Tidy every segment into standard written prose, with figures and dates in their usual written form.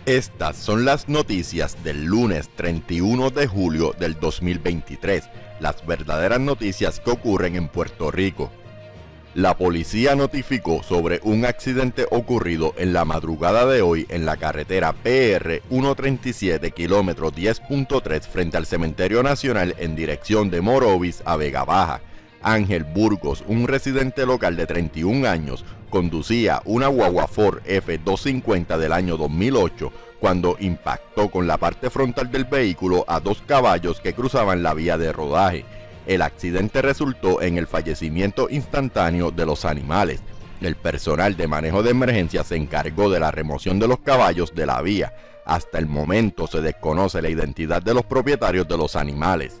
Estas son las noticias del lunes 31 de julio del 2023, las verdaderas noticias que ocurren en Puerto Rico. La policía notificó sobre un accidente ocurrido en la madrugada de hoy en la carretera PR 137 kilómetro 10.3 frente al Cementerio Nacional en dirección de Morovis a Vega Baja. Ángel Burgos, un residente local de 31 años, conducía una guagua Ford F250 del año 2008 cuando impactó con la parte frontal del vehículo a dos caballos que cruzaban la vía de rodaje. El accidente resultó en el fallecimiento instantáneo de los animales. El personal de manejo de emergencia se encargó de la remoción de los caballos de la vía. Hasta el momento se desconoce la identidad de los propietarios de los animales.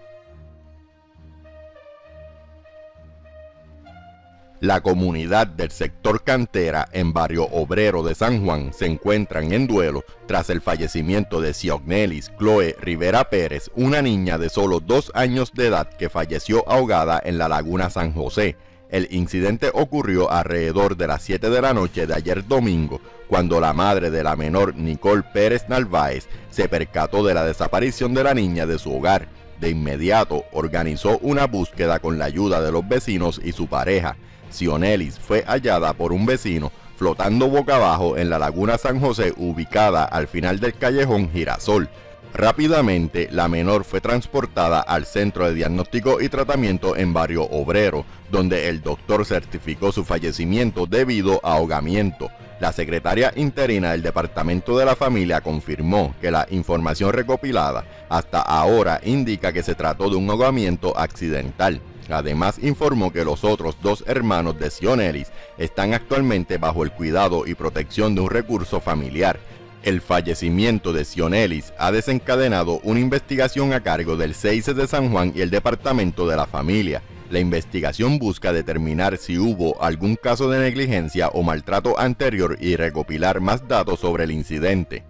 La comunidad del sector Cantera en Barrio Obrero de San Juan se encuentran en duelo tras el fallecimiento de Xiognelis Chloe Rivera Pérez, una niña de solo 2 años de edad que falleció ahogada en la Laguna San José. El incidente ocurrió alrededor de las 7 de la noche de ayer domingo, cuando la madre de la menor, Nicole Pérez Narváez, se percató de la desaparición de la niña de su hogar. De inmediato organizó una búsqueda con la ayuda de los vecinos y su pareja. Xiognelis fue hallada por un vecino flotando boca abajo en la Laguna San José, ubicada al final del callejón Girasol. Rápidamente, la menor fue transportada al Centro de Diagnóstico y Tratamiento en Barrio Obrero, donde el doctor certificó su fallecimiento debido a ahogamiento. La secretaria interina del Departamento de la Familia confirmó que la información recopilada hasta ahora indica que se trató de un ahogamiento accidental. Además, informó que los otros 2 hermanos de Xiognelis están actualmente bajo el cuidado y protección de un recurso familiar. El fallecimiento de Xiognelis ha desencadenado una investigación a cargo del CIC de San Juan y el Departamento de la Familia. La investigación busca determinar si hubo algún caso de negligencia o maltrato anterior y recopilar más datos sobre el incidente.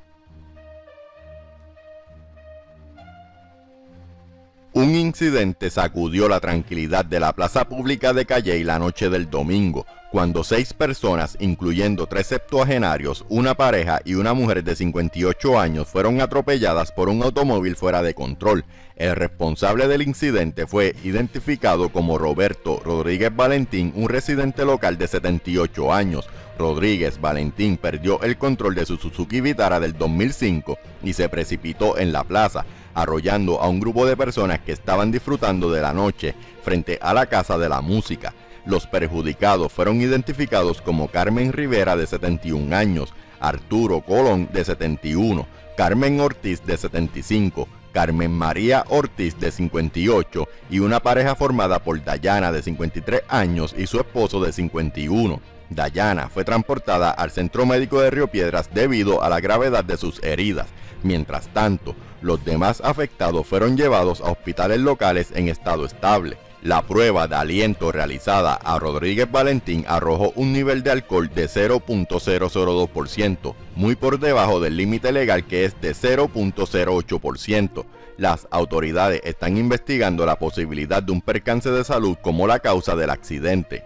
Un incidente sacudió la tranquilidad de la plaza pública de Calley la noche del domingo, cuando 6 personas, incluyendo 3 septuagenarios, una pareja y una mujer de 58 años, fueron atropelladas por un automóvil fuera de control. El responsable del incidente fue identificado como Roberto Rodríguez Valentín, un residente local de 78 años. Rodríguez Valentín perdió el control de su Suzuki Vitara del 2005 y se precipitó en la plaza, arrollando a un grupo de personas que estaban disfrutando de la noche frente a la Casa de la Música. Los perjudicados fueron identificados como Carmen Rivera, de 71 años, Arturo Colón, de 71, Carmen Ortiz, de 75, Carmen María Ortiz, de 58, y una pareja formada por Dayana, de 53 años, y su esposo, de 51. Dayana fue transportada al Centro Médico de Río Piedras debido a la gravedad de sus heridas. Mientras tanto, los demás afectados fueron llevados a hospitales locales en estado estable. La prueba de aliento realizada a Rodríguez Valentín arrojó un nivel de alcohol de 0.002%, muy por debajo del límite legal, que es de 0.08%. Las autoridades están investigando la posibilidad de un percance de salud como la causa del accidente.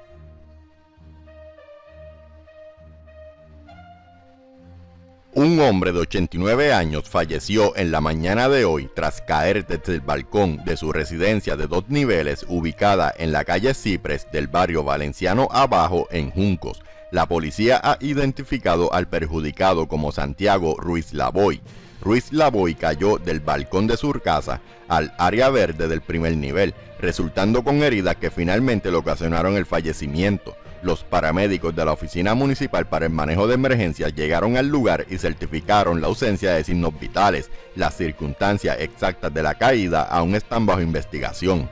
Un hombre de 89 años falleció en la mañana de hoy tras caer desde el balcón de su residencia de 2 niveles ubicada en la calle Cipres del barrio Valenciano Abajo en Juncos. La policía ha identificado al perjudicado como Santiago Ruiz Lavoy. Ruiz Lavoy cayó del balcón de su casa al área verde del primer nivel, resultando con heridas que finalmente le ocasionaron el fallecimiento. Los paramédicos de la Oficina Municipal para el Manejo de Emergencias llegaron al lugar y certificaron la ausencia de signos vitales. Las circunstancias exactas de la caída aún están bajo investigación.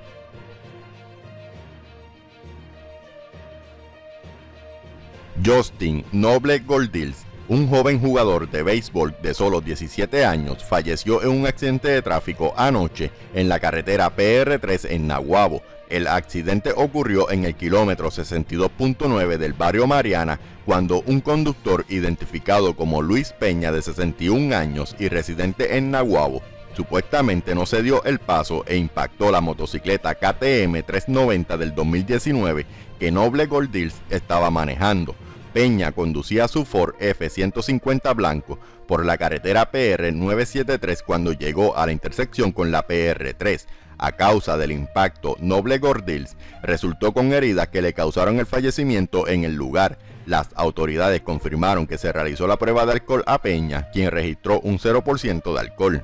Justin Noble Goldils, un joven jugador de béisbol de solo 17 años, falleció en un accidente de tráfico anoche en la carretera PR3 en Naguabo. El accidente ocurrió en el kilómetro 62.9 del barrio Mariana, cuando un conductor identificado como Luis Peña, de 61 años y residente en Naguabo, supuestamente no se dio el paso e impactó la motocicleta KTM 390 del 2019 que Noble Goldils estaba manejando. Peña conducía su Ford F-150 blanco por la carretera PR 973 cuando llegó a la intersección con la PR3. A causa del impacto, Noble Gordills resultó con heridas que le causaron el fallecimiento en el lugar. Las autoridades confirmaron que se realizó la prueba de alcohol a Peña, quien registró un 0% de alcohol.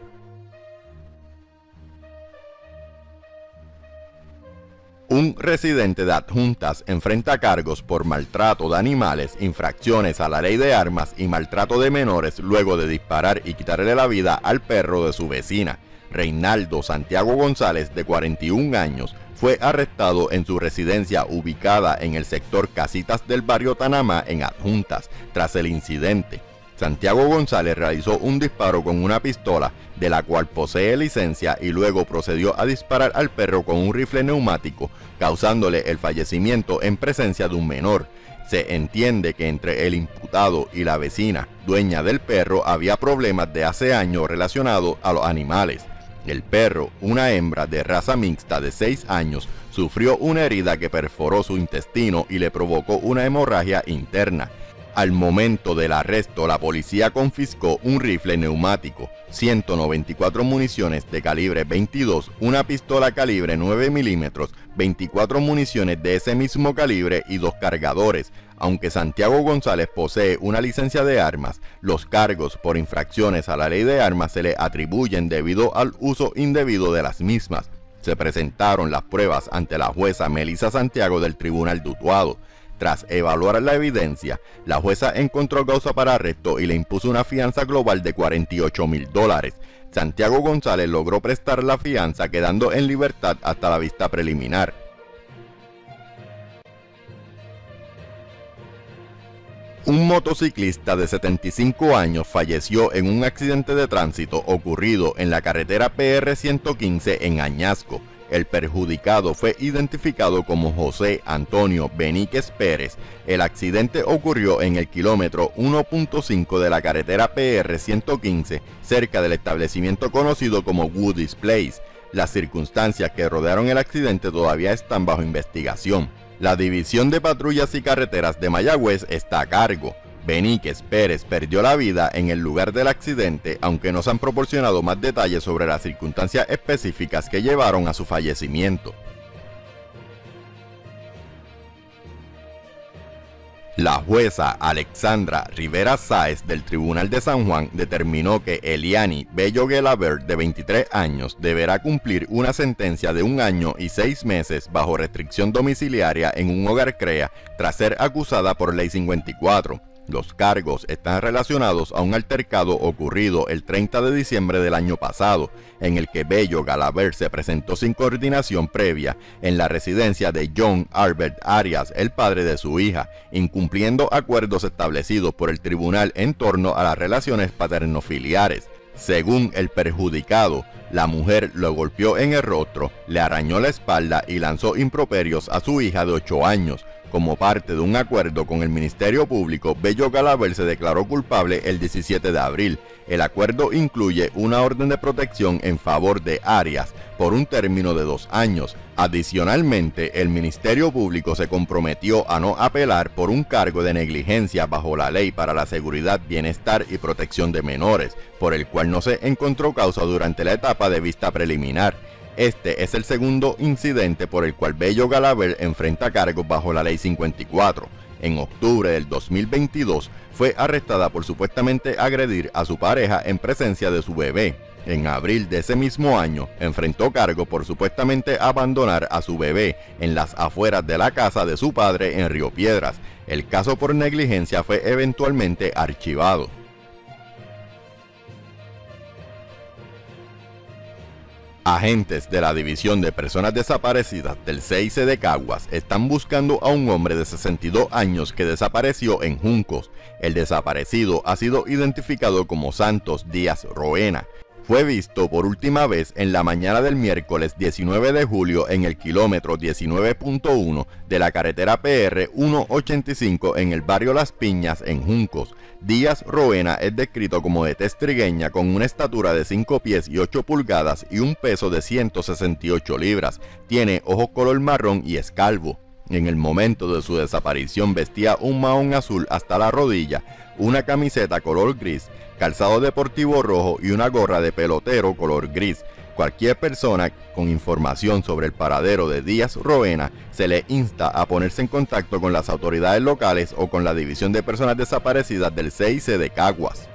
Un residente de Adjuntas enfrenta cargos por maltrato de animales, infracciones a la ley de armas y maltrato de menores luego de disparar y quitarle la vida al perro de su vecina. Reinaldo Santiago González, de 41 años, fue arrestado en su residencia ubicada en el sector Casitas del barrio Tanamá en Adjuntas. Tras el incidente, Santiago González realizó un disparo con una pistola de la cual posee licencia y luego procedió a disparar al perro con un rifle neumático, causándole el fallecimiento en presencia de un menor. Se entiende que entre el imputado y la vecina, dueña del perro, había problemas de hace años relacionados a los animales. El perro, una hembra de raza mixta de 6 años, sufrió una herida que perforó su intestino y le provocó una hemorragia interna. Al momento del arresto, la policía confiscó un rifle neumático, 194 municiones de calibre 22, una pistola calibre 9 milímetros, 24 municiones de ese mismo calibre y 2 cargadores. Aunque Santiago González posee una licencia de armas, los cargos por infracciones a la ley de armas se le atribuyen debido al uso indebido de las mismas. Se presentaron las pruebas ante la jueza Melissa Santiago del Tribunal de Utuado. Tras evaluar la evidencia, la jueza encontró causa para arresto y le impuso una fianza global de $48,000. Santiago González logró prestar la fianza, quedando en libertad hasta la vista preliminar. Un motociclista de 75 años falleció en un accidente de tránsito ocurrido en la carretera PR 115 en Añasco. El perjudicado fue identificado como José Antonio Beníquez Pérez. El accidente ocurrió en el kilómetro 1.5 de la carretera PR 115, cerca del establecimiento conocido como Woody's Place. Las circunstancias que rodearon el accidente todavía están bajo investigación. La División de Patrullas y Carreteras de Mayagüez está a cargo. Beníquez Pérez perdió la vida en el lugar del accidente, aunque no se han proporcionado más detalles sobre las circunstancias específicas que llevaron a su fallecimiento. La jueza Alexandra Rivera Sáez del Tribunal de San Juan determinó que Eliani Bello Gelabert, de 23 años, deberá cumplir una sentencia de 1 año y 6 meses bajo restricción domiciliaria en un hogar CREA tras ser acusada por Ley 54. Los cargos están relacionados a un altercado ocurrido el 30 de diciembre del año pasado, en el que Bello Gelabert se presentó sin coordinación previa en la residencia de John Albert Arias, el padre de su hija, incumpliendo acuerdos establecidos por el tribunal en torno a las relaciones paternofiliares. Según el perjudicado, la mujer lo golpeó en el rostro, le arañó la espalda y lanzó improperios a su hija de 8 años. Como parte de un acuerdo con el Ministerio Público, Bello Gelabert se declaró culpable el 17 de abril. El acuerdo incluye una orden de protección en favor de Arias por un término de 2 años. Adicionalmente, el Ministerio Público se comprometió a no apelar por un cargo de negligencia bajo la Ley para la Seguridad, Bienestar y Protección de Menores, por el cual no se encontró causa durante la etapa de vista preliminar. Este es el segundo incidente por el cual Bello Gelabert enfrenta cargos bajo la Ley 54. En octubre del 2022 fue arrestada por supuestamente agredir a su pareja en presencia de su bebé. En abril de ese mismo año enfrentó cargos por supuestamente abandonar a su bebé en las afueras de la casa de su padre en Río Piedras. El caso por negligencia fue eventualmente archivado. Agentes de la División de Personas Desaparecidas del CIC de Caguas están buscando a un hombre de 62 años que desapareció en Juncos. El desaparecido ha sido identificado como Santos Díaz Roena. Fue visto por última vez en la mañana del miércoles 19 de julio en el kilómetro 19.1 de la carretera PR 185 en el barrio Las Piñas en Juncos. Díaz Roena es descrito como de tez trigueña con una estatura de 5 pies y 8 pulgadas y un peso de 168 libras. Tiene ojos color marrón y es calvo. En el momento de su desaparición vestía un mahón azul hasta la rodilla, una camiseta color gris, calzado deportivo rojo y una gorra de pelotero color gris. Cualquier persona con información sobre el paradero de Díaz Roena se le insta a ponerse en contacto con las autoridades locales o con la División de Personas Desaparecidas del CIC de Caguas.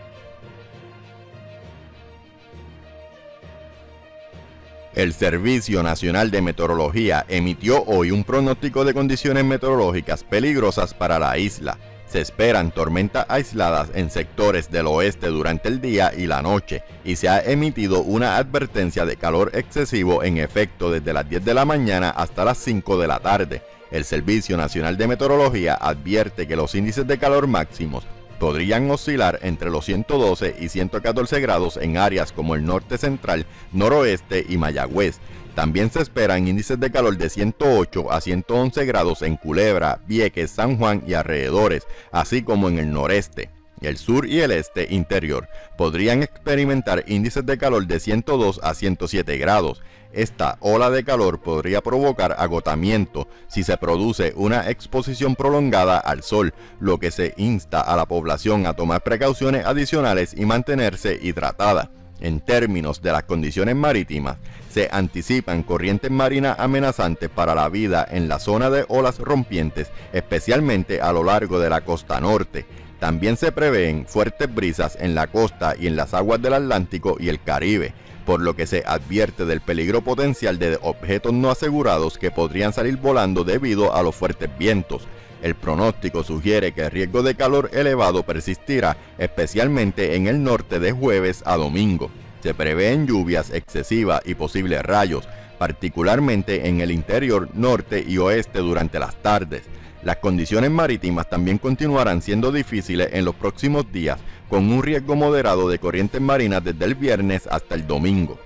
El Servicio Nacional de Meteorología emitió hoy un pronóstico de condiciones meteorológicas peligrosas para la isla. Se esperan tormentas aisladas en sectores del oeste durante el día y la noche, y se ha emitido una advertencia de calor excesivo en efecto desde las 10 de la mañana hasta las 5 de la tarde. El Servicio Nacional de Meteorología advierte que los índices de calor máximos podrían oscilar entre los 112 y 114 grados en áreas como el norte central, noroeste y Mayagüez. También se esperan índices de calor de 108 a 111 grados en Culebra, Vieques, San Juan y alrededores, así como en el noreste. El sur y el este interior podrían experimentar índices de calor de 102 a 107 grados. Esta ola de calor podría provocar agotamiento si se produce una exposición prolongada al sol, lo que se insta a la población a tomar precauciones adicionales y mantenerse hidratada. En términos de las condiciones marítimas, se anticipan corrientes marinas amenazantes para la vida en la zona de olas rompientes, especialmente a lo largo de la costa norte. También se prevén fuertes brisas en la costa y en las aguas del Atlántico y el Caribe, por lo que se advierte del peligro potencial de objetos no asegurados que podrían salir volando debido a los fuertes vientos. El pronóstico sugiere que el riesgo de calor elevado persistirá, especialmente en el norte de jueves a domingo. Se prevén lluvias excesivas y posibles rayos, particularmente en el interior norte y oeste durante las tardes. Las condiciones marítimas también continuarán siendo difíciles en los próximos días, con un riesgo moderado de corrientes marinas desde el viernes hasta el domingo.